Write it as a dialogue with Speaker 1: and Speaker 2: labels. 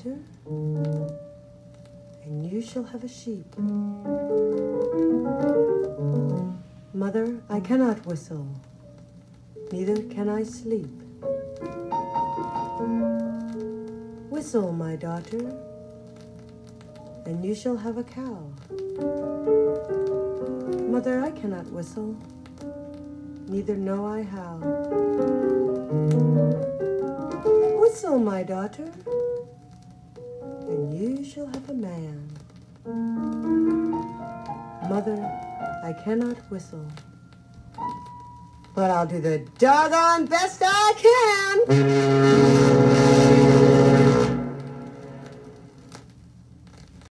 Speaker 1: daughter, and you shall have a sheep. Mother, I cannot whistle, neither can I sleep. Whistle, my daughter, and you shall have a cow. Mother, I cannot whistle, neither know I how. Whistle, my daughter, and you shall have a man. Mother, I cannot whistle, but I'll do the doggone best I can.